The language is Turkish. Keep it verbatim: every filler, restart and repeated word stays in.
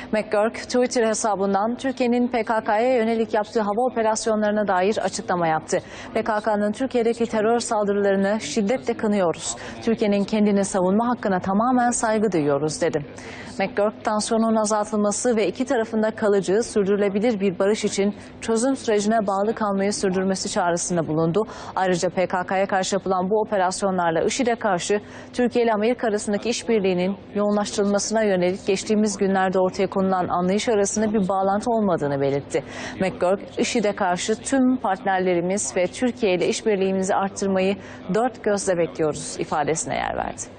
McGurk, Twitter hesabından Türkiye'nin P K K'ya yönelik yaptığı hava operasyonlarına dair açıklama yaptı. P K K'nın Türkiye'deki terör saldırılarını şiddetle kınıyoruz. Türkiye'nin kendini savunma hakkına tamamen saygı duyuyoruz, dedi. McGurk, tansiyonun azaltılması ve iki tarafında kalıcı, sürdürülebilir bir barış için çözüm sürecine bağlı kalmayı sürdürmesi çağrısında bulundu. Ayrıca P K K'ya karşı yapılan bu operasyonlarla IŞİD'e karşı Türkiye ile Amerika arasındaki işbirliğinin yoğunlaştırılmasına yönelik geçtiğimiz günlerde ortaya konulan anlayış arasında bir bağlantı olmadığını belirtti. McGurk, IŞİD'e karşı tüm partnerlerimiz ve Türkiye ile işbirliğimizi arttırmayı dört gözle bekliyoruz ifadesine yer verdi.